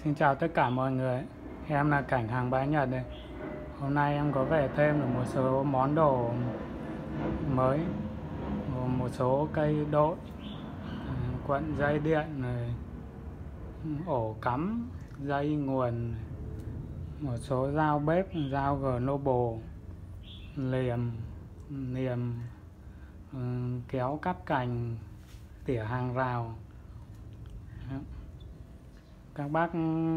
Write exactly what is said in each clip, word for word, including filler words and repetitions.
Xin chào tất cả mọi người. Em là Cảnh hàng Bãi Nhật đây. Hôm nay em có về thêm được một số món đồ mới, một số cây đốt, quận dây điện, ổ cắm, dây nguồn, một số dao bếp, dao Global, liềm, liềm, kéo cắt cành, tỉa hàng rào. Các bác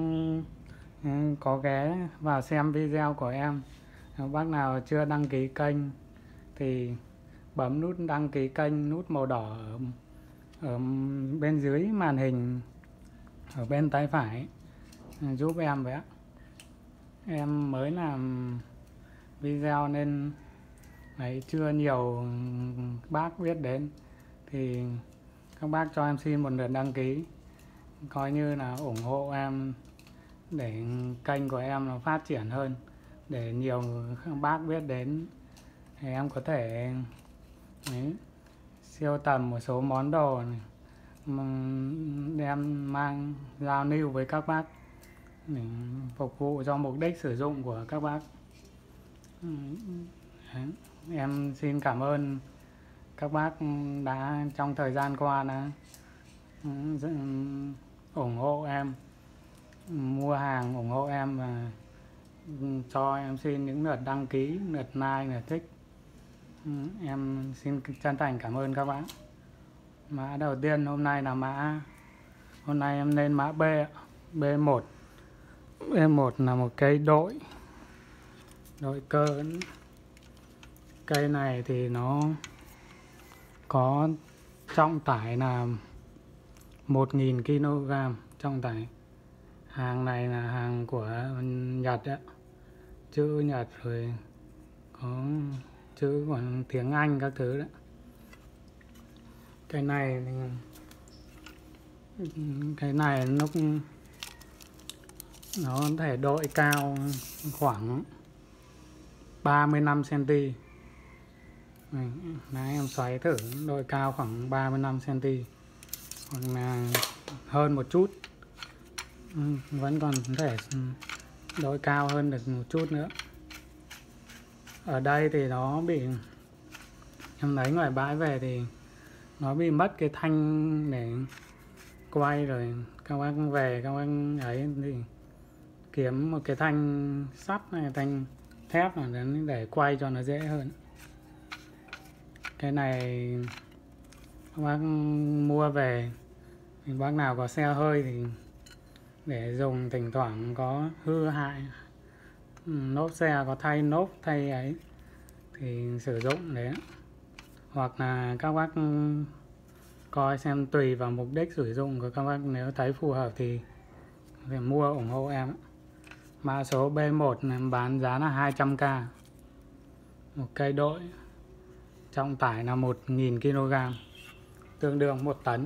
có ghé vào xem video của em, nếu bác nào chưa đăng ký kênh thì bấm nút đăng ký kênh, nút màu đỏ ở, ở bên dưới màn hình ở bên tay phải, giúp em với. Em mới làm video nên đấy, chưa nhiều bác biết đến, thì các bác cho em xin một lượt đăng ký, coi như là ủng hộ em để kênh của em nó phát triển hơn, để nhiều bác biết đến, thì em có thể đấy, siêu tầm một số món đồ này, đem mang giao lưu với các bác để phục vụ cho mục đích sử dụng của các bác. Đấy. Em xin cảm ơn các bác đã trong thời gian qua đã ủng hộ em, mua hàng ủng hộ em, và cho em xin những lượt đăng ký, lượt like, lượt thích. Em xin chân thành cảm ơn các bác. Mã đầu tiên hôm nay là mã hôm nay em lên mã B B một. B một là một cây đội đội cơ. Cây này thì nó có trọng tải là một nghìn ki lô gam trọng tải. Hàng này là hàng của Nhật đấy, chữ Nhật, rồi có chữ còn tiếng Anh các thứ đấy. Cái này cái này nó nó có thể đội cao khoảng ba mươi lăm xăng-ti-mét. Đấy, em xoáy thử đội cao khoảng ba mươi lăm xăng-ti-mét hoặc là hơn một chút. Vẫn còn có thể đội cao hơn được một chút nữa. Ở đây thì nó bị, em lấy ngoài bãi về thì nó bị mất cái thanh để quay, rồi các bác về các bác ấy thì kiếm một cái thanh sắt này, thanh thép này để quay cho nó dễ hơn. Cái này các bác mua về thì bác nào có xe hơi thì để dùng thỉnh thoảng có hư hại, lốp xe có thay lốp thay ấy thì sử dụng đấy. Hoặc là các bác coi xem tùy vào mục đích sử dụng của các bác, nếu thấy phù hợp thì phải mua ủng hộ em. Mã số B một em bán giá là hai trăm k. Một cây đội trọng tải là một nghìn ki lô gam, tương đương một tấn.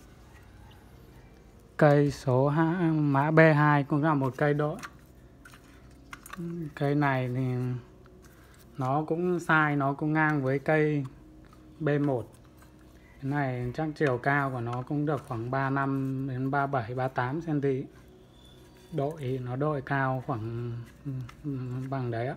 Cây số hai, mã B hai cũng là một cây đội. Cây này thì nó cũng size, nó cũng ngang với cây B một. Cái này chắc chiều cao của nó cũng được khoảng ba mươi lăm đến ba mươi bảy, ba mươi tám xăng-ti-mét. Đội nó đội cao khoảng bằng đấy á.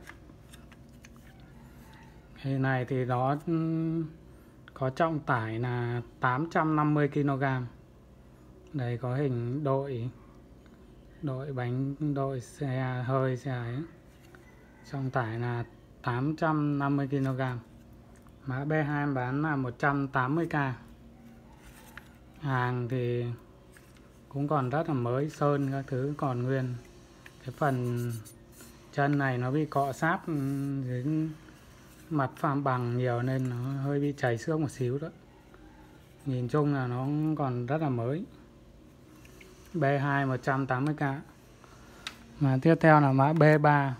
Cái này thì nó có trọng tải là tám trăm năm mươi ki lô gam. Đây có hình đội đội bánh, đội xe hơi, xe ấy. Trọng tải là tám trăm năm mươi ki lô gam. Mã B hai em bán là một trăm tám mươi k. Hàng thì cũng còn rất là mới, sơn các thứ còn nguyên. Cái phần chân này nó bị cọ sát dưới mặt phàm bằng nhiều nên nó hơi bị chảy xước một xíu đó. Nhìn chung là nó còn rất là mới. B hai một trăm tám mươi k. Mà tiếp theo là mã B ba.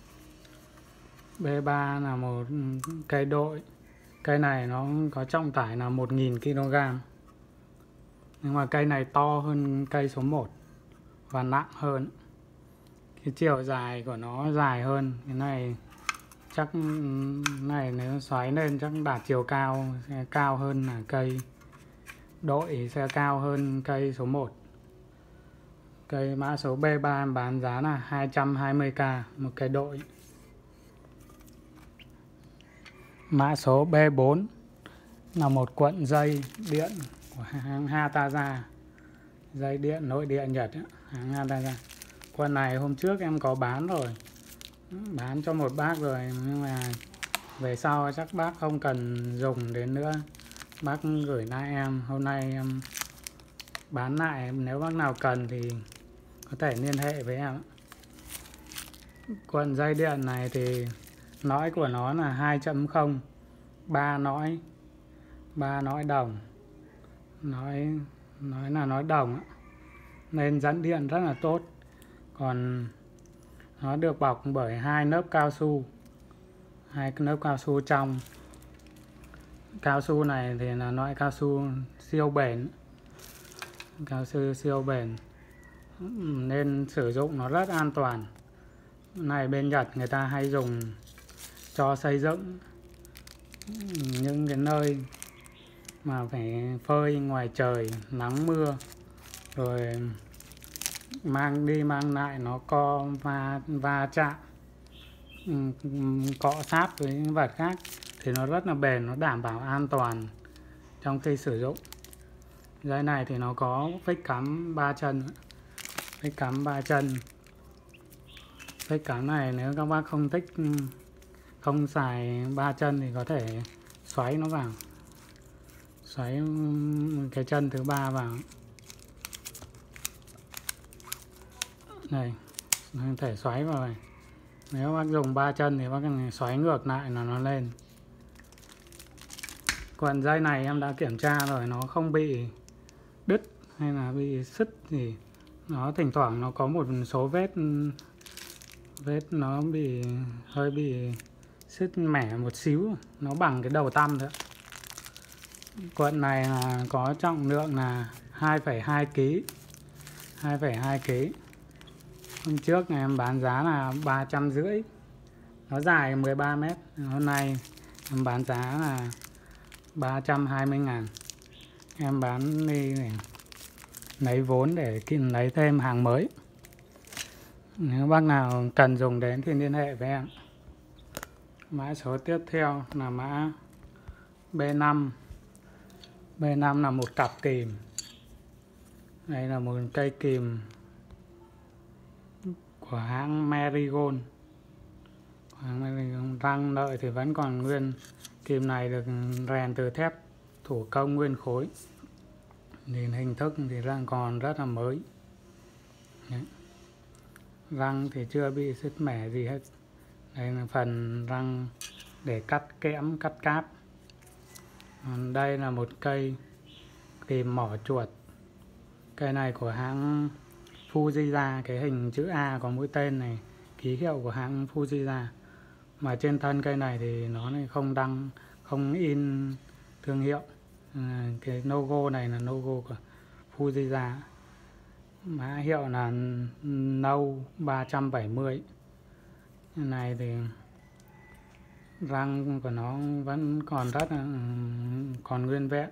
B ba là một cây đội. Cây này nó có trọng tải là một nghìn ki lô gam. Nhưng mà cây này to hơn cây số một và nặng hơn. Cái chiều dài của nó dài hơn. Cái này chắc này nếu xoáy lên chắc đạt chiều cao sẽ cao hơn là cây đội, sẽ cao hơn cây số một. Cây mã số B ba em bán giá là hai trăm hai mươi k một cây đội. Mã số B bốn là một cuộn dây điện của hãng Hataza, dây điện nội địa Nhật ấy, hãng Hataza. Cuộn này hôm trước em có bán rồi, bán cho một bác rồi, nhưng mà về sau chắc bác không cần dùng đến nữa, bác gửi lại em. Hôm nay em bán lại, nếu bác nào cần thì có thể liên hệ với em. Cuộn dây điện này thì nõi của nó là hai chấm không, ba nõi, ba nõi đồng, nói nói là nói đồng nên dẫn điện rất là tốt. Còn nó được bọc bởi hai lớp cao su, hai lớp cao su trong. Cao su này thì là loại cao su siêu bền, cao su siêu bền nên sử dụng nó rất an toàn. Này bên Nhật người ta hay dùng cho xây dựng những cái nơi mà phải phơi ngoài trời nắng mưa, rồi mang đi mang lại nó co va va chạm, cọ sát với những vật khác thì nó rất là bền, nó đảm bảo an toàn trong khi sử dụng. Dây này thì nó có phích cắm ba chân, phích cắm ba chân. Phích cắm này nếu các bác không thích, không xài ba chân thì có thể xoáy nó vào, xoáy cái chân thứ ba vào. Đây, có thể xoáy vào này. Nếu bác dùng ba chân thì bác cần xoáy ngược lại là nó lên. Cuộn dây này em đã kiểm tra rồi, nó không bị đứt hay là bị sứt gì. Nó thỉnh thoảng nó có một số vết vết nó bị hơi bị sứt mẻ một xíu, nó bằng cái đầu tăm thôi. Cuộn này là có trọng lượng là hai phẩy hai ki lô gam, hai phẩy hai ki lô gam. Hôm trước này em bán giá là ba trăm rưỡi, nó dài mười ba mét. Hôm nay em bán giá là ba trăm hai mươi ngàn. Em bán đi để lấy vốn để lấy thêm hàng mới. Nếu bác nào cần dùng đến thì liên hệ với em. Mã số tiếp theo là mã B năm. B năm là một cặp kìm. Đây là một cây kìm của hãng Marigold. Hãng Marigold. Răng lợi thì vẫn còn nguyên. Kìm này được rèn từ thép thủ công nguyên khối. Nhìn hình thức thì răng còn rất là mới. Đấy. Răng thì chưa bị sứt mẻ gì hết. Đây là phần răng để cắt kẽm, cắt cáp. Còn đây là một cây kìm mỏ chuột. Cây này của hãng Fujiya, cái hình chữ A có mũi tên này, ký hiệu của hãng Fujiya. Mà trên thân cây này thì nó này không đăng, không in thương hiệu. À, cái logo này là logo của Fujiya. Mã hiệu là nâu ba trăm bảy mươi. Cái này thì răng của nó vẫn còn rất là còn nguyên vẹn.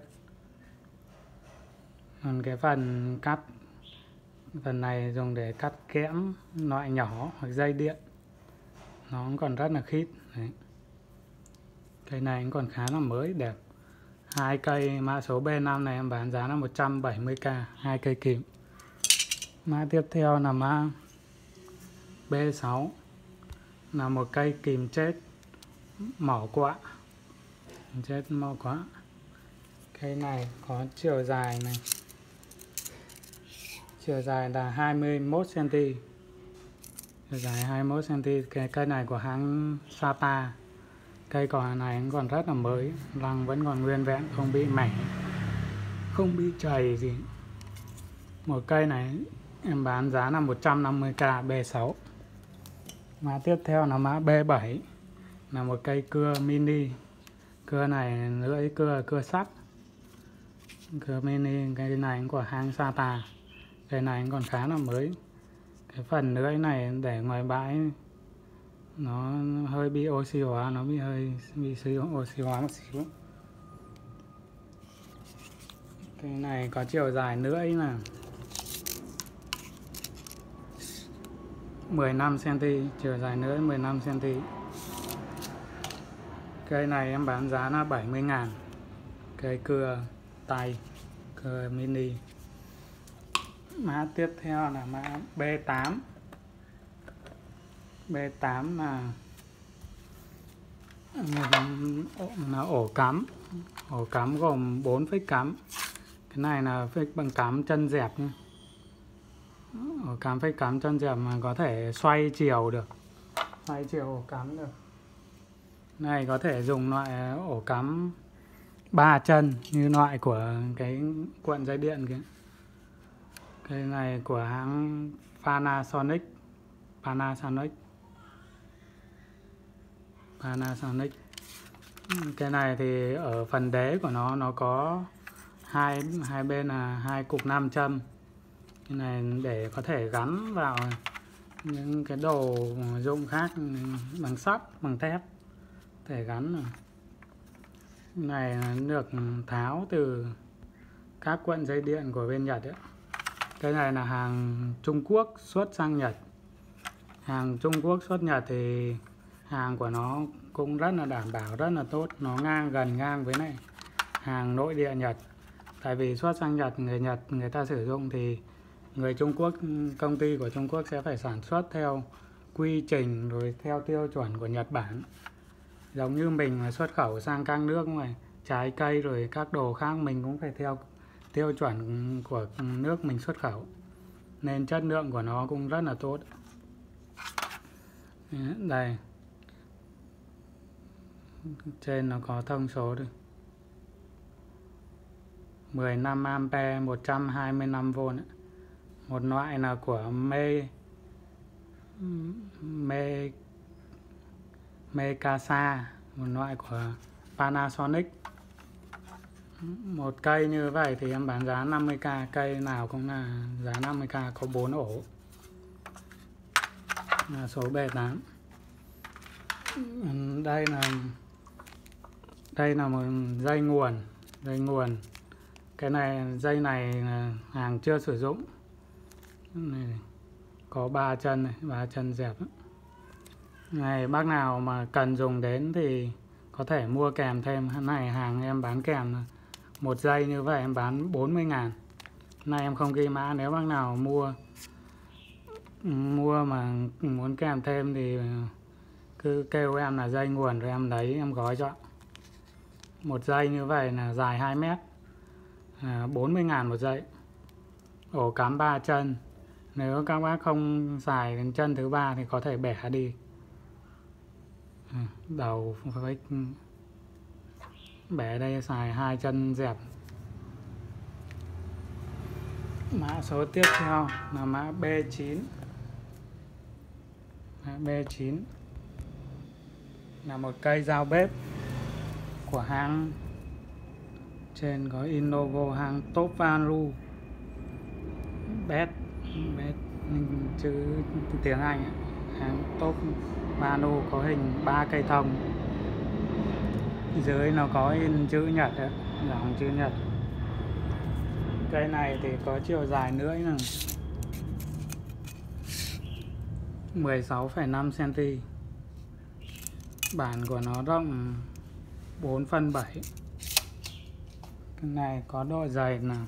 Còn cái phần cắt, phần này dùng để cắt kẽm loại nhỏ hoặc dây điện, nó cũng còn rất là khít. Đấy. Cây này cũng còn khá là mới, đẹp. Hai cây mã số B năm này em bán giá là một trăm bảy mươi k, hai cây kìm. Mã tiếp theo là mã B sáu, là một cây kìm chết mỏ quạ. Chết mỏ quạ. Cây này có chiều dài này, chiều dài là hai mươi mốt xăng ti mét, chiều dài hai mươi mốt xăng ti mét. Cái cây này của hãng Sapa. Cây còn này cũng còn rất là mới, răng vẫn còn nguyên vẹn, không bị mẻ, không bị chày gì. Một cây này em bán giá là một trăm năm mươi k, B sáu. Mã tiếp theo là mã B bảy, là một cây cưa mini. Cưa này lưỡi cưa cưa sắt, cưa mini. Cái này cũng của hãng Sapa. Cây này cũng còn khá là mới. Cái phần lưỡi này để ngoài bãi nó hơi bị oxy hóa, nó bị hơi bị sử oxy hóa một xíu. Cái này có chiều dài lưỡi là mười lăm xăng-ti-mét, chiều dài lưỡi mười lăm xăng-ti-mét. Cây này em bán giá là bảy mươi ngàn. Cây cưa tay, cưa mini. Mã tiếp theo là mã B tám. B tám là là ổ cắm. Ổ cắm gồm bốn phích cắm. Cái này là phích bằng cắm chân dẹp nhé. Ổ cắm phích cắm chân dẹp mà có thể xoay chiều được. Xoay chiều ổ cắm được. Này có thể dùng loại ổ cắm ba chân như loại của cái cuộn dây điện kia. Cái này của hãng Panasonic. Panasonic. Panasonic. Cái này thì ở phần đế của nó nó có hai hai bên là hai cục nam châm. Cái này để có thể gắn vào những cái đồ dụng khác bằng sắt, bằng thép để gắn rồi. Cái này được tháo từ các cuộn dây điện của bên Nhật ấy. Cái này là hàng Trung Quốc xuất sang Nhật. Hàng Trung Quốc xuất Nhật thì hàng của nó cũng rất là đảm bảo, rất là tốt. Nó ngang gần ngang với này hàng nội địa Nhật. Tại vì xuất sang Nhật, người Nhật người ta sử dụng thì người Trung Quốc, công ty của Trung Quốc sẽ phải sản xuất theo quy trình rồi theo tiêu chuẩn của Nhật Bản. Giống như mình mà xuất khẩu sang các nước ngoài trái cây rồi các đồ khác mình cũng phải theo tiêu chuẩn của nước mình xuất khẩu. Nên chất lượng của nó cũng rất là tốt. Đây. Trên nó có thông số đây. mười lăm ampe, một trăm hai mươi lăm vôn. Một loại là của Me Me Mikasa, một loại của Panasonic. Một cây như vậy thì em bán giá năm mươi k, cây nào cũng là giá năm mươi k, có bốn ổ. Là số B tám. Đây là đây là một dây nguồn, dây nguồn. Cái này dây này là hàng chưa sử dụng. Này, có ba chân này, ba chân dẹp. Này bác nào mà cần dùng đến thì có thể mua kèm thêm. Cái này hàng em bán kèm một dây như vậy em bán bốn mươi ngàn. Này em không ghi mã, nếu bác nào mua mua mà muốn kèm thêm thì cứ kêu em là dây nguồn rồi em lấy em gói cho. Một dây như vậy là dài hai mét, à, bốn mươi ngàn một dây. Ổ cắm ba chân. Nếu các bác không xài đến chân thứ ba thì có thể bẻ đi. Đầu với bẻ đây, xài hai chân dẹp. Mã số tiếp theo là mã B chín. Mã B chín là một cây dao bếp của hãng, trên có Innovo, hãng Top Value. Best, best chữ tiếng Anh ấy. Hãng Top Value có hình ba cây thông. Dưới nó có in chữ Nhật ấy, dòng chữ Nhật. Cây này thì có chiều dài lưỡi là mười sáu phẩy năm xăng-ti-mét. Bản của nó rộng bốn phân bảy. Cái này có độ dày là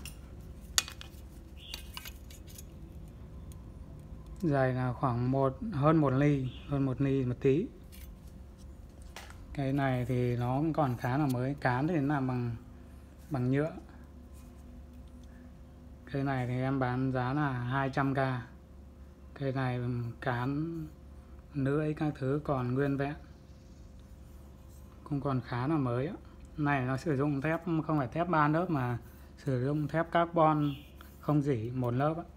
dày là khoảng một hơn một ly, hơn một ly một tí. Cái này thì nó cũng còn khá là mới, cán thì nó làm bằng bằng nhựa. Cái này thì em bán giá là hai trăm k. Cái này cán lưỡi các thứ còn nguyên vẹn, cũng còn khá là mới á. Này nó sử dụng thép không phải thép ba lớp mà sử dụng thép carbon không rỉ một lớp á.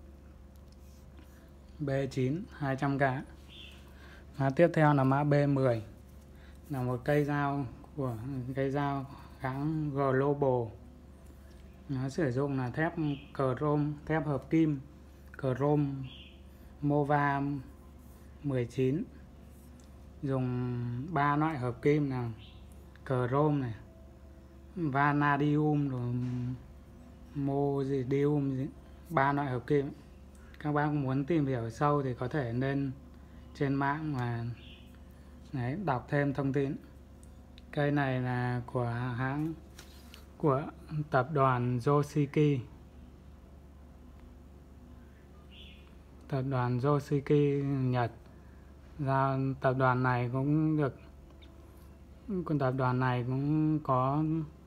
B chín hai trăm k. Mã tiếp theo là mã B mười, là một cây dao của cây dao hãng Global. Nó sử dụng là thép chrome, thép hợp kim chrome Mova mười chín. Dùng ba loại hợp kim là chrome này, vanadium rồi modium, ba loại hợp kim. các bác muốn tìm hiểu sâu thì có thể lên trên mạng và đấy, đọc thêm thông tin. Cây này là của hãng của tập đoàn Yoshiki. Tập đoàn Yoshiki Nhật. Ra tập đoàn này cũng được con tập đoàn này cũng có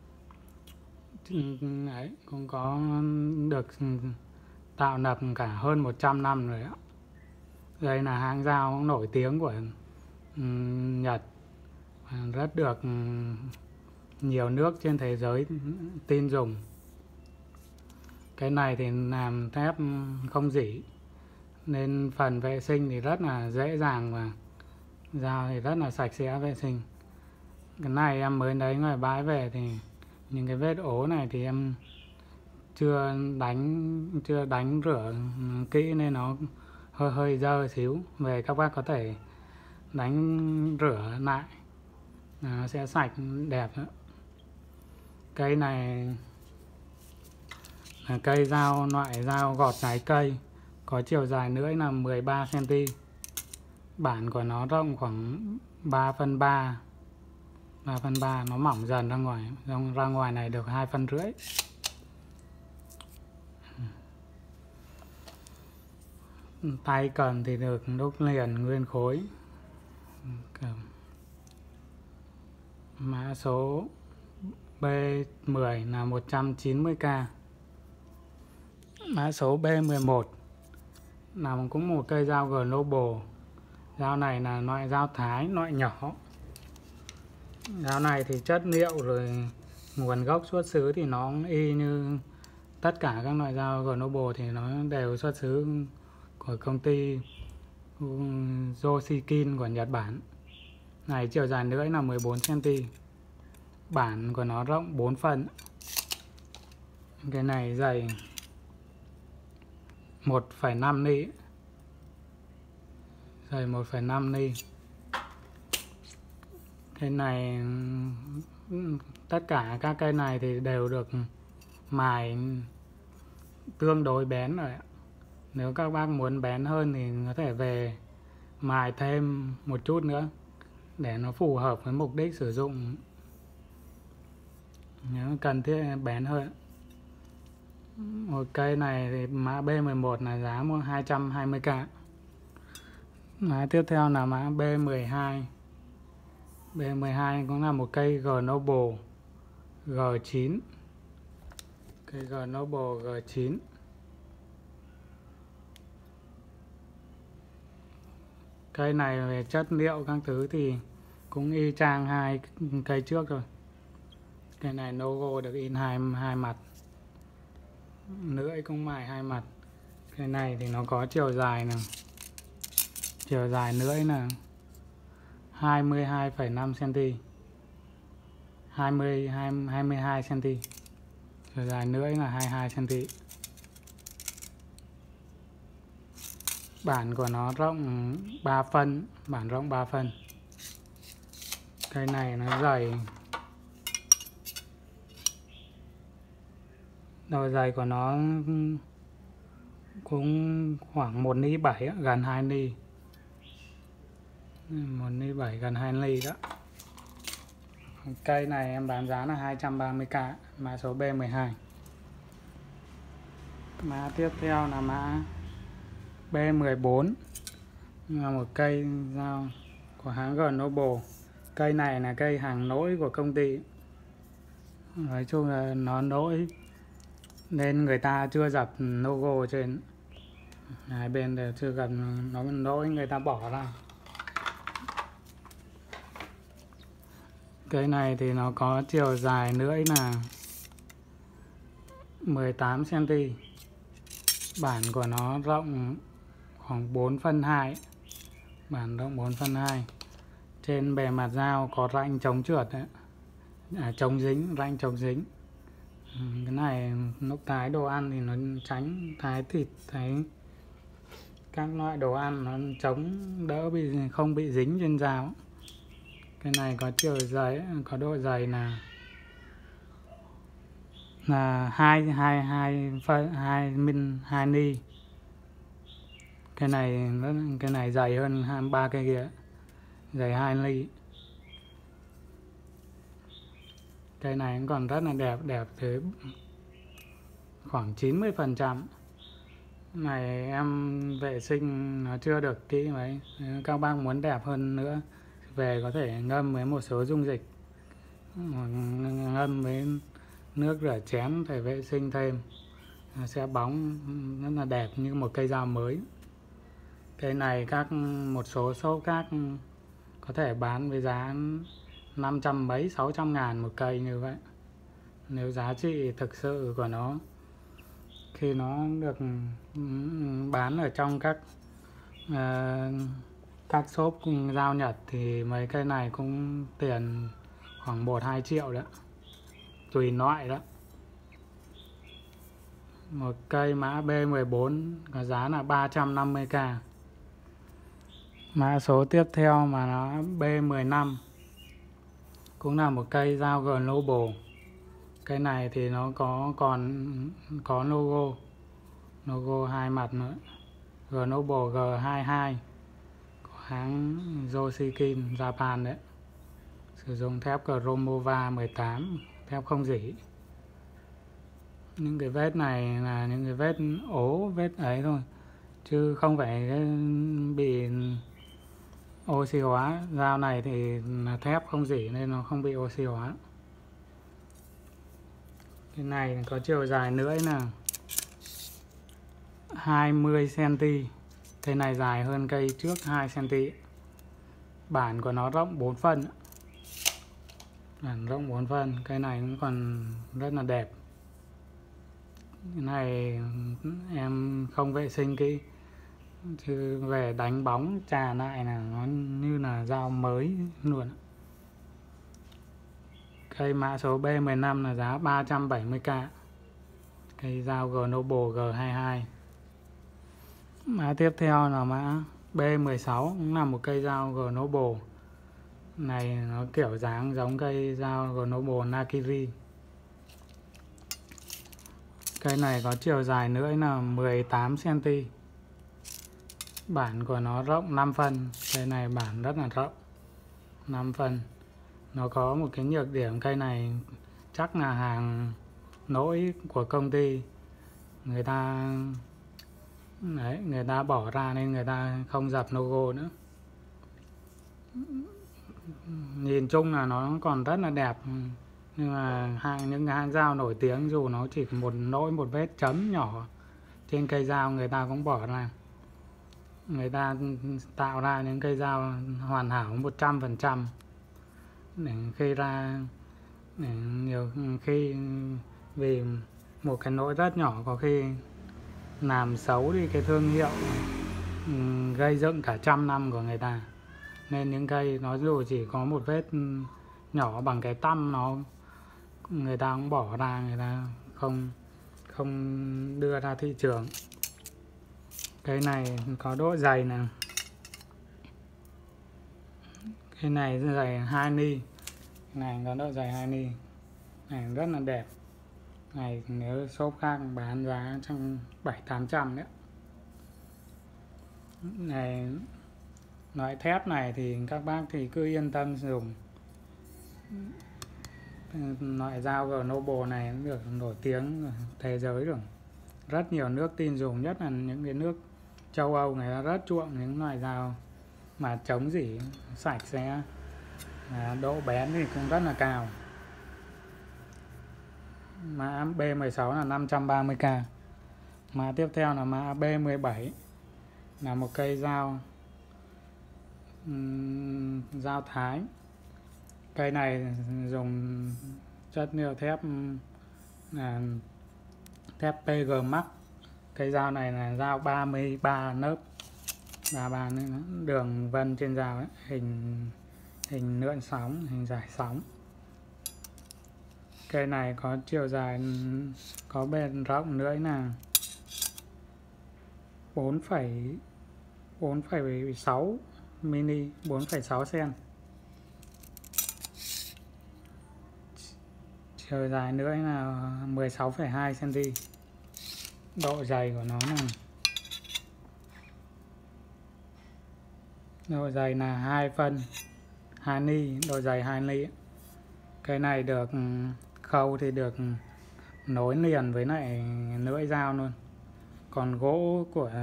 ấy, cũng có được tạo lập cả hơn một trăm năm rồi ạ. Đây là hãng dao nổi tiếng của um, Nhật, rất được nhiều nước trên thế giới tin dùng. Cái này thì làm thép không rỉ nên phần vệ sinh thì rất là dễ dàng và dao thì rất là sạch sẽ vệ sinh. Cái này em mới lấy ngoài bãi về thì những cái vết ố này thì em chưa đánh chưa đánh rửa kỹ nên nó hơi hơi dơ xíu. Về các bác có thể đánh rửa lại, nó sẽ sạch đẹp nữa. Cây này là cây dao loại dao gọt trái cây, có chiều dài lưỡi là mười ba xăng ti mét. Bản của nó rộng khoảng ba phân ba, ba phân ba, nó mỏng dần ra ngoài, ra ngoài này được hai phân rưỡi. Tay cầm thì được đúc liền nguyên khối. Cầm. Mã số B mười là một trăm chín mươi k. Mã số B mười một là cũng một cây dao Global. Dao này là loại dao thái, loại nhỏ. Dao này thì chất liệu rồi nguồn gốc xuất xứ thì nó y như tất cả các loại dao Global thì nó đều xuất xứ của công ty Yoshikin của Nhật Bản. Này chiều dài lưỡi là mười bốn xăng ti mét. Bản của nó rộng bốn phân. Cái này dày một phẩy năm ly. Dày một phẩy năm ly. Cái này tất cả các cây này thì đều được mài tương đối bén rồi. Nếu các bác muốn bén hơn thì có thể về mài thêm một chút nữa để nó phù hợp với mục đích sử dụng, nếu cần thiết bén hơn. Một cây này thì mã B mười một là giá mua hai trăm hai mươi k. Mã tiếp theo là mã B mười hai. B mười hai cũng là một cây Global G chín. Cây Global G chín. Cây này về chất liệu các thứ thì cũng y chang hai cây trước rồi. Cây này logo được in hai hai mặt, lưỡi cũng mài hai mặt. Cây này thì nó có chiều dài nè, chiều dài lưỡi là hai mươi hai phẩy năm xăng ti mét, hai mươi, hai mươi hai xăng ti mét, chiều dài lưỡi là hai mươi hai xăng ti mét. Bản của nó rộng ba phân, bản rộng ba phân. Cây này nó dày, độ dày của nó cũng khoảng một ly bảy, gần hai ly. một ly bảy, gần hai ly đó. Cây này em bán giá là hai trăm ba mươi k, mã số B mười hai. Mã tiếp theo là mã B mười bốn, là một cây dao của hãng Global. Cây này là cây hàng nỗi của công ty. Nói chung là nó nỗi nên người ta chưa dập logo trên, hai bên đều chưa gặp nó nỗi, người ta bỏ ra. Cây này thì nó có chiều dài lưỡi là mười tám xăng ti mét. Bản của nó rộng khoảng bốn phân hai. Bản rộng bốn phân hai. Trên bề mặt dao có rãnh chống trượt đấy. À, chống dính, rãnh chống dính. Ừ, cái này lúc thái đồ ăn thì nó tránh thái thịt, thái các loại đồ ăn nó chống đỡ bị không bị dính trên dao. Cái này có chiều dày, có độ dày là là hai hai hai phân hai min hai ly. Cái này cái này dày hơn hai ba cây kia, dày hai ly. Cây này cũng còn rất là đẹp, đẹp tới khoảng chín mươi phần trăm. Này em vệ sinh nó chưa được kỹ mấy. Các bác muốn đẹp hơn nữa về có thể ngâm với một số dung dịch, ngâm với nước rửa chén để vệ sinh thêm, nó sẽ bóng rất là đẹp như một cây dao mới. Cây này các một số shop khác có thể bán với giá năm trăm mấy sáu trăm ngàn một cây như vậy. Nếu giá trị thực sự của nó khi nó được bán ở trong các uh, các shop dao Nhật thì mấy cây này cũng tiền khoảng một hai triệu đó, tùy loại đó. Một cây mã B mười bốn có giá là ba trăm năm mươi k. Mã số tiếp theo mà nó B mười lăm cũng là một cây dao Global. Cái này thì nó có còn có logo logo hai mặt nữa, Global G hai mươi hai của hãng Joshikin Japan đấy. Sử dụng thép Cromova mười tám, thép không rỉ. Những cái vết này là những cái vết ố, vết ấy thôi, chứ không phải bị oxy hóa. Dao này thì là thép không rỉ nên nó không bị oxy hóa. Cái này có chiều dài lưỡi là hai mươi xăng ti mét. Cây này dài hơn cây trước hai xăng ti mét. Bản của nó rộng bốn phân. Bản rộng bốn phân. Cây này cũng còn rất là đẹp. Cái này em không vệ sinh kỹ, chứ về đánh bóng trà lại là nó như là dao mới luôn. Cây mã số B mười lăm là giá ba trăm bảy mươi k. Cây dao Global G hai mươi hai. Mã tiếp theo là mã B mười sáu, cũng là một cây dao Global. Này nó kiểu dáng giống cây dao Global Nakiri. Cây này có chiều dài lưỡi là mười tám xăng ti mét. Bản của nó rộng năm phân. Cây này bản rất là rộng, năm phân. Nó có một cái nhược điểm, cây này chắc là hàng lỗi của công ty. Người ta đấy, người ta bỏ ra nên người ta không dập logo nữa. Nhìn chung là nó còn rất là đẹp, nhưng mà hàng những hãng dao nổi tiếng dù nó chỉ một lỗi một vết chấm nhỏ trên cây dao người ta cũng bỏ ra. Người ta tạo ra những cây dao hoàn hảo một trăm phần trăm để khi ra, để nhiều khi vì một cái lỗi rất nhỏ có khi làm xấu đi cái thương hiệu, gây dựng cả trăm năm của người ta. Nên những cây nó dù chỉ có một vết nhỏ bằng cái tăm nó, người ta cũng bỏ ra, người ta không không đưa ra thị trường. Cây này có độ dày nè, cái này dày hai ly, này có độ dày hai ly, này rất là đẹp. Này nếu shop khác bán giá trong bảy tám trăm đấy. Này loại thép này thì các bác thì cứ yên tâm dùng. Loại dao Global này được nổi tiếng thế giới rồi, rất nhiều nước tin dùng, nhất là những cái nước châu Âu người ta rất chuộng những loại dao mà chống rỉ, sạch sẽ, độ bén thì cũng rất là cao. Mã B mười sáu là năm trăm ba mươi k. Mã tiếp theo là mã B mười bảy, là một cây dao um, dao Thái. Cây này dùng chất liệu thép là thép pê giê Max. Cây dao này là dao ba mươi ba nớp, ba mươi ba đường vân trên dao ấy, hình hình lượn sóng, hình giải sóng. Cây này có chiều dài, có bề rộng lưỡi là bốn phẩy sáu mini, bốn phẩy sáu xăng. Chiều dài lưỡi là mười sáu phẩy hai xăng ti mét. Độ dày của nó là Độ dày là hai phân, hai ly, độ dày hai ly. Cái này được khâu thì được nối liền với lại lưỡi dao luôn. Còn gỗ của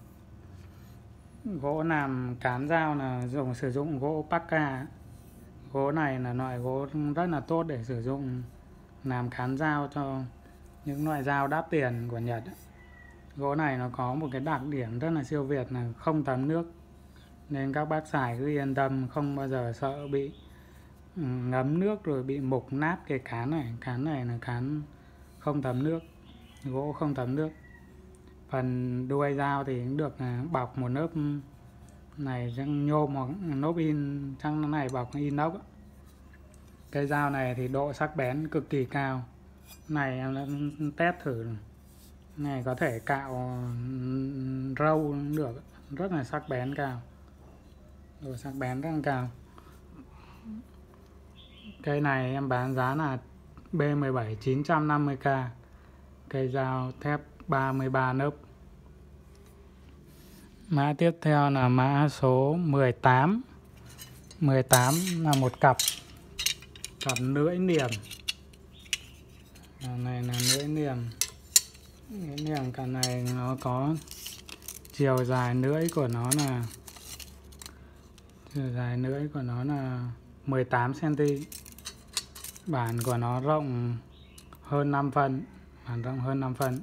gỗ làm cán dao là dùng sử dụng gỗ Paka. Gỗ này là loại gỗ rất là tốt để sử dụng làm cán dao cho những loại dao đắt tiền của Nhật. Gỗ này nó có một cái đặc điểm rất là siêu việt là không thấm nước, nên các bác xài cứ yên tâm, không bao giờ sợ bị ngấm nước rồi bị mục nát cái cán này. Cán này là cán không thấm nước, gỗ không thấm nước. Phần đuôi dao thì cũng được bọc một lớp này nhôm hoặc lớp in, trong này bọc inox. Cây dao này thì độ sắc bén cực kỳ cao. Này em đã test thử rồi. Này có thể cạo râu được, rất là sắc bén cao, độ sắc bén rất là cao. Cây này em bán giá là B mười bảy chín trăm năm mươi k. Cây dao thép ba mươi ba lớp. Mã tiếp theo là mã số mười tám. mười tám là một cặp cặp lưỡi liềm. Này là lưỡi liềm. Lưỡi liềm cả này nó có chiều dài lưỡi của nó là chiều dài lưỡi của nó là mười tám xăng-ti-mét. Bản của nó rộng hơn năm phân, bản rộng hơn năm phân.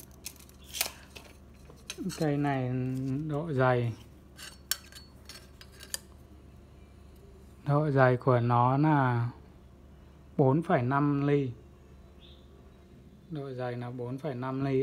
Cây này độ dày độ dày của nó là bốn phẩy năm ly. Độ dày là bốn phẩy năm ly.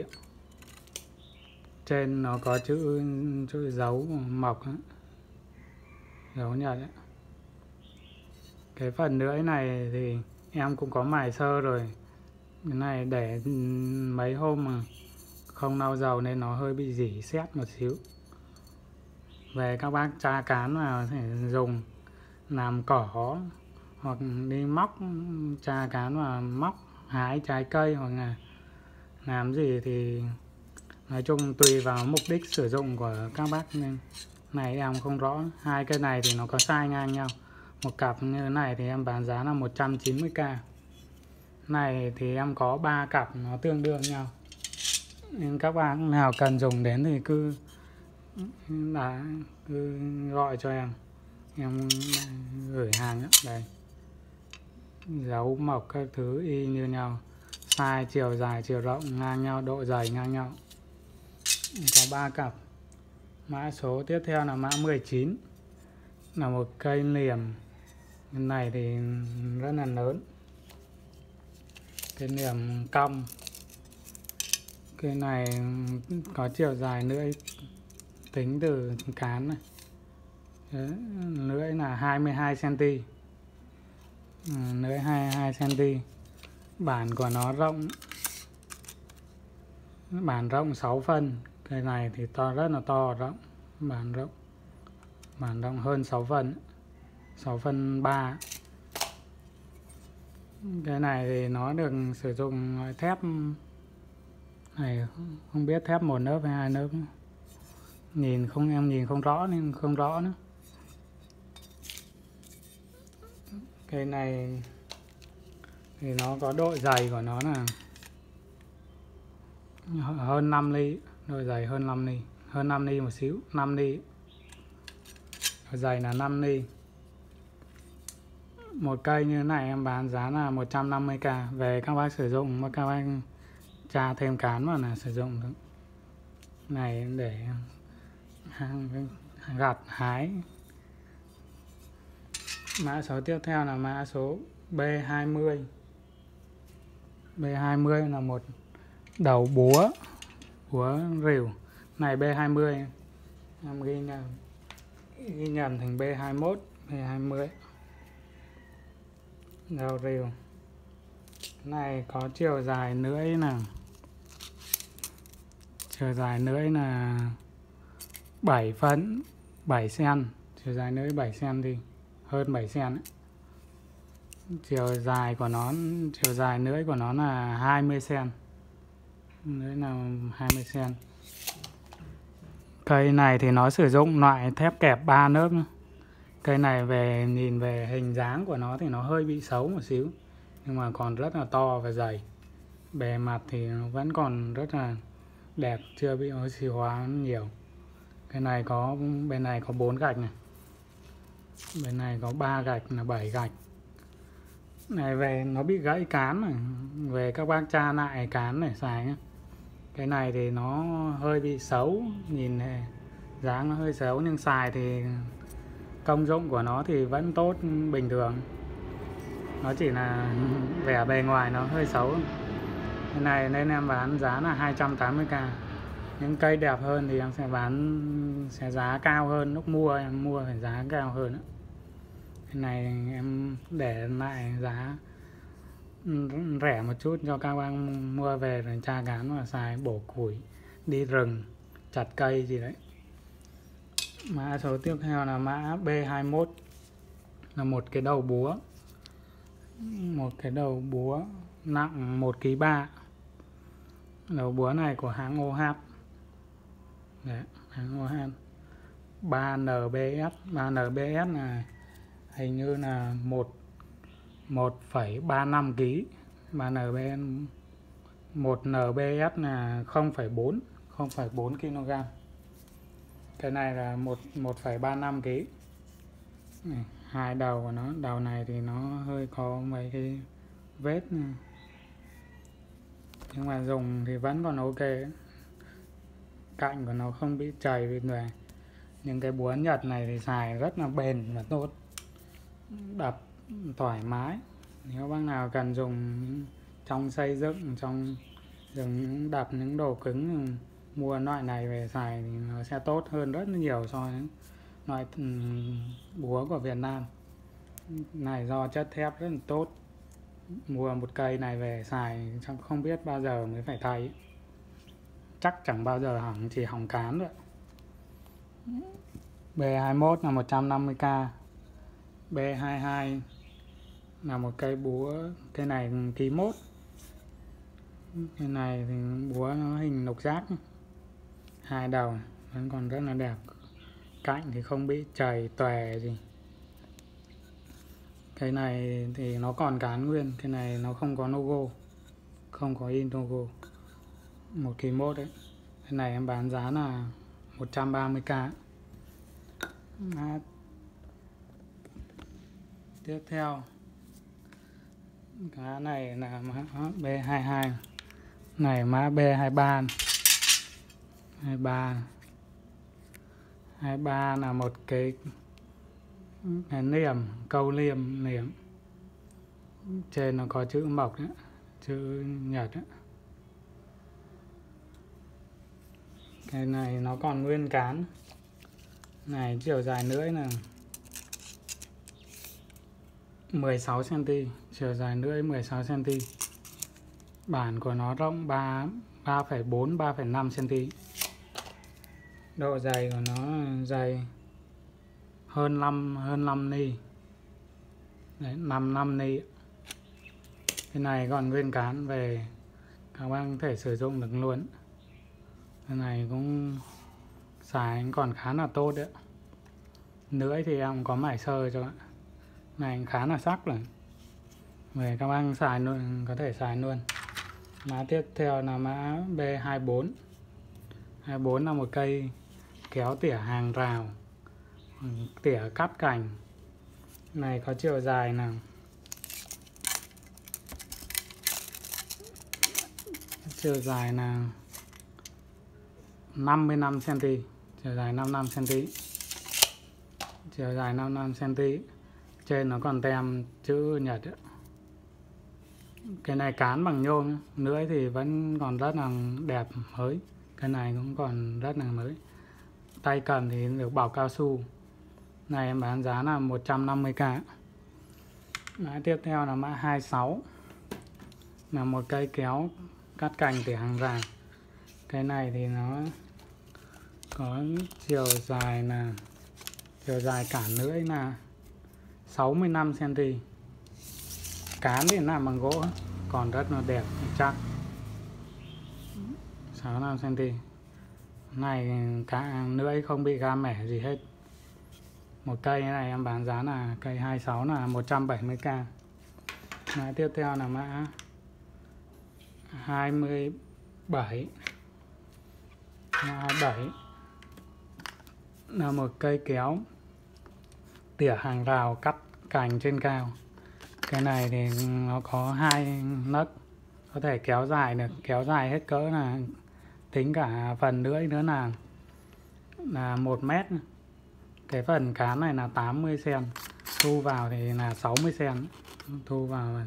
Trên nó có chữ chữ dấu mộc, dấu Nhật ấy. Cái phần lưỡi này thì em cũng có mài sơ rồi. Cái này để mấy hôm mà không lau dầu nên nó hơi bị rỉ sét một xíu. Về các bác tra cán vào thể dùng làm cỏ, hoặc đi móc tra cán vào móc hái trái cây, hoặc là làm gì thì nói chung tùy vào mục đích sử dụng của các bác. Nên này em không rõ. Hai cây này thì nó có size ngang nhau. Một cặp như thế này thì em bán giá là một trăm chín mươi k. Này thì em có ba cặp nó tương đương nhau. Nên các bác nào cần dùng đến thì cứ đã cứ gọi cho em. Em gửi hàng đó. Đây. Dấu mộc các thứ y như nhau. Size, chiều dài, chiều rộng ngang nhau, độ dày ngang nhau. Có ba cặp. Mã số tiếp theo là mã mười chín. Là một cây liềm. Cái này thì rất là lớn. Cái liềm cong. Cái này có chiều dài lưỡi tính từ cán này. Đấy, lưỡi là hai mươi hai xăng-ti-mét. Lưỡi hai mươi hai xăng-ti-mét. Bản của nó rộng bản rộng sáu phân. Cái này thì to, rất là to, rộng. Bản rộng bản rộng hơn sáu phân, sáu phân ba. Cái này thì nó được sử dụng loại thép này, không biết thép một lớp hay hai lớp. Nhìn không em nhìn không rõ nên không rõ nữa. Cái này thì nó có độ dày của nó là hơn năm ly, độ dày hơn năm ly, hơn năm ly một xíu, năm ly. Độ dày là năm ly. Một cây như thế này em bán giá là một trăm năm mươi k. Về các bác sử dụng mà các bác tra thêm cán vào là sử dụng được. Này để gặt hái. Mã số tiếp theo là mã số B hai mươi. B hai mươi là một đầu búa búa rìu. Này B hai mươi em ghi nhầm ghi nhầm thành B hai mốt, B hai mươi. Đầu rìu. Này có chiều dài lưỡi là chiều dài lưỡi là bảy phân, bảy xăng. Chiều dài lưỡi bảy xăng đi, hơn bảy xăng. Chiều dài của nó chiều dài lưỡi của nó là hai mươi xăng. Lưỡi là hai mươi xăng. Cây này thì nó sử dụng loại thép kẹp ba lớp. Cây này về nhìn về hình dáng của nó thì nó hơi bị xấu một xíu, nhưng mà còn rất là to và dày. Bề mặt thì nó vẫn còn rất là đẹp, chưa bị oxy hóa nhiều. Cái này có, bên này có bốn gạch này, bên này có ba gạch là bảy gạch. Này về nó bị gãy cán này, về các bác tra lại cán để xài nhé. Cái này thì nó hơi bị xấu, nhìn này, dáng nó hơi xấu, nhưng xài thì công dụng của nó thì vẫn tốt bình thường. Nó chỉ là vẻ bề ngoài nó hơi xấu. Cái này nên em bán giá là hai trăm tám mươi k. Những cây đẹp hơn thì em sẽ bán sẽ giá cao hơn, lúc mua em mua phải giá cao hơn nữa. Cái này em để lại giá rẻ một chút cho các bác mua về rồi tra cán và xài, bổ củi, đi rừng, chặt cây gì đấy. Mã số tiếp theo là mã B hai mốt, là một cái đầu búa, một cái đầu búa nặng một ki lô gam ba. Đầu búa này của hãng ô hát. Đấy, hãng ô hát ba N B S. ba N B S là hình như là một phẩy ba năm ki lô gam. ba N B S, một N B S là không phẩy bốn ki lô gam. Cái này là một phẩy ba năm ki lô gam. Hai đầu của nó, đầu này thì nó hơi có mấy cái vết này, nhưng mà dùng thì vẫn còn ok. Cạnh của nó không bị chày bên ngoài. Nhưng cái búa Nhật này thì xài rất là bền và tốt, đập thoải mái. Nếu bác nào cần dùng trong xây dựng, trong dùng đập những đồ cứng, mua loại này về xài thì nó sẽ tốt hơn rất nhiều so với loại búa của Việt Nam. Này do chất thép rất là tốt, mua một cây này về xài không biết bao giờ mới phải thay, chắc chẳng bao giờ hỏng, chỉ hỏng cán rồi. B hai mốt là một trăm năm mươi k. B hai hai là một cây búa, cây này ký mốt. Cái này thì búa nó hình lục giác, hai đầu vẫn còn rất là đẹp, cạnh thì không bị chày tòe gì. Cái này thì nó còn cán nguyên, cái này nó không có logo, không có in logo, một ki lô gam mốt đấy. Cái này em bán giá là một trăm ba mươi k. À, tiếp theo cái này là mã B hai hai, này mã B hai ba. hai ba hai ba là một cái, cái liềm, câu liềm liềm trên nó có chữ mộc đấy, chữ Nhật đấy. Cái này nó còn nguyên cán này, chiều dài lưỡi là mười sáu xăng ti mét, chiều dài lưỡi mười sáu xăng ti mét. Bản của nó rộng ba phẩy bốn ba phẩy năm xăng ti mét. Độ dày của nó dày hơn năm hơn năm ni. Đấy, năm năm ni. Cái này còn nguyên cán về, các bác có thể sử dụng được luôn. Cái này cũng xài còn khá là tốt đấy. Lưỡi thì em có mài sơ cho bạn. Này khá là sắc rồi. Về các bác xài luôn, có thể xài luôn. Mã tiếp theo là mã B hai bốn. hai bốn là một cây kéo tỉa hàng rào, tỉa cắt cành. Này có chiều dài là chiều dài là năm mươi lăm xăng ti mét, chiều dài năm mươi lăm xăng ti mét, chiều dài năm mươi lăm xăng ti mét. Trên nó còn tem chữ Nhật ấy. Cái này cán bằng nhôm, lưỡi thì vẫn còn rất là đẹp mới, cái này cũng còn rất là mới. Tay cầm thì được bảo cao su. Này em bán giá là một trăm năm mươi k. Mã tiếp theo là mã hai sáu, là một cây kéo cắt cành tỉa hàng rào. Cái này thì nó có chiều dài là chiều dài cả lưỡi là sáu mươi lăm xăng ti mét. Cán thì làm bằng gỗ, còn rất là đẹp, chắc. sáu mươi lăm xăng ti mét. Này cả lưỡi không bị ga mẻ gì hết. Một cây này em bán giá là cây hai mươi sáu là một trăm bảy mươi k. Mã tiếp theo là mã hai mươi bảy. Mã hai mươi bảy là một cây kéo tỉa hàng rào cắt cành trên cao. Cái này thì nó có hai nấc, có thể kéo dài được, kéo dài hết cỡ là tính cả phần lưỡi nữa là là một mét. Cái phần cán này là tám mươi xen, thu vào thì là sáu mươi xen. Thu vào là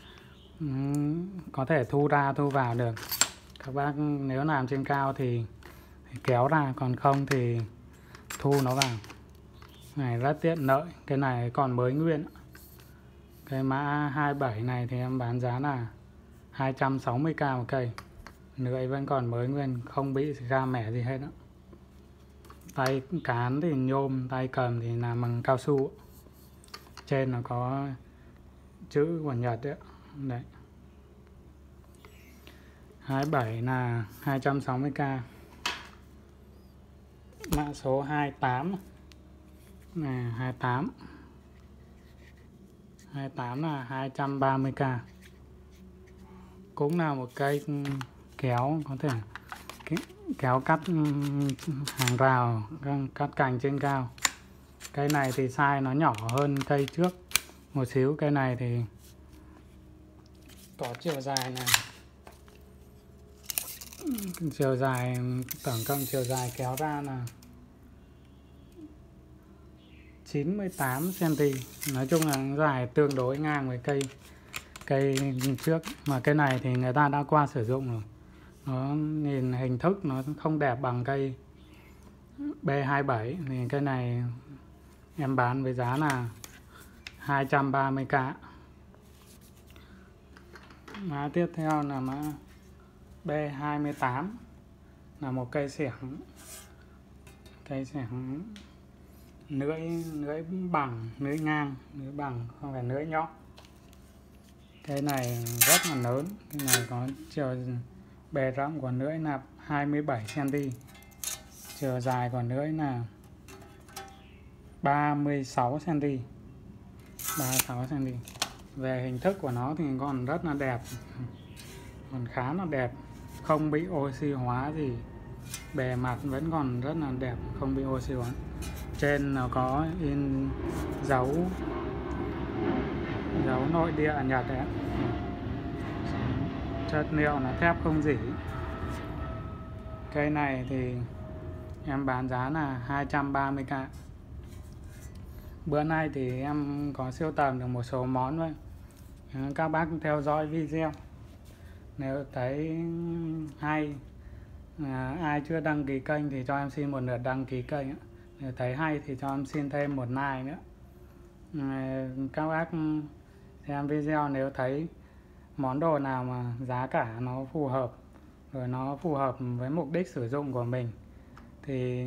có thể thu ra thu vào được. Các bác nếu làm trên cao thì, thì kéo ra, còn không thì thu nó vào. Này rất tiện lợi. Cái này còn mới nguyên. Cái mã hai mươi bảy này thì em bán giá là hai trăm sáu mươi k một cây. Lưỡi vẫn còn mới nguyên, không bị ra mẻ gì hết đó. Tay cán thì nhôm, tay cầm thì làm bằng cao su. Trên nó có chữ của Nhật đấy. Đấy. hai mươi bảy là hai trăm sáu mươi k. Mã số hai mươi tám là hai mươi tám. hai mươi tám là hai trăm ba mươi k. Cũng là một cây kéo, có thể kéo cắt hàng rào, cắt cành trên cao. Cây này thì size nó nhỏ hơn cây trước một xíu. Cây này thì có chiều dài này, chiều dài tổng cộng chiều dài kéo ra là chín mươi tám xen-ti-mét. Nói chung là dài tương đối ngang với cây cây trước, mà cây này thì người ta đã qua sử dụng rồi. Nó nhìn hình thức nó không đẹp bằng cây B hai mươi bảy. Thì cây này em bán với giá là hai trăm ba mươi k. Mã tiếp theo là mã B hai mươi tám, là một cây xẻng. Cây xẻng lưỡi lưỡi bằng, lưỡi ngang, lưỡi bằng, không phải lưỡi nhọn. Cây này rất là lớn. Cái này có chiều bề rộng của lưỡi là hai mươi bảy xen-ti-mét. Chiều dài của lưỡi là ba mươi sáu xen-ti-mét. ba mươi sáu xen-ti-mét. Về hình thức của nó thì còn rất là đẹp, còn khá là đẹp, không bị oxy hóa gì. Bề mặt vẫn còn rất là đẹp, không bị oxy hóa. Trên nó có in dấu dấu nội địa Nhật đấy. Chất liệu là thép không rỉ. Cây này thì em bán giá là hai trăm ba mươi k. Bữa nay thì em có sưu tầm được một số món thôi. Các bác theo dõi video, nếu thấy hay, à, ai chưa đăng ký kênh thì cho em xin một lượt đăng ký kênh. Nếu thấy hay thì cho em xin thêm một like nữa. À, các bác xem video nếu thấy món đồ nào mà giá cả nó phù hợp, rồi nó phù hợp với mục đích sử dụng của mình thì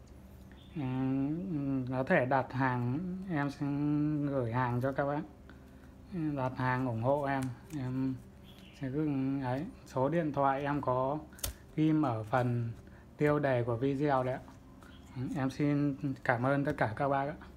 um, có thể đặt hàng, em sẽ gửi hàng cho các bác. Đặt hàng ủng hộ em, em sẽ cứ ấy. Số điện thoại em có ghim ở phần tiêu đề của video đấy. Em xin cảm ơn tất cả các bác ạ.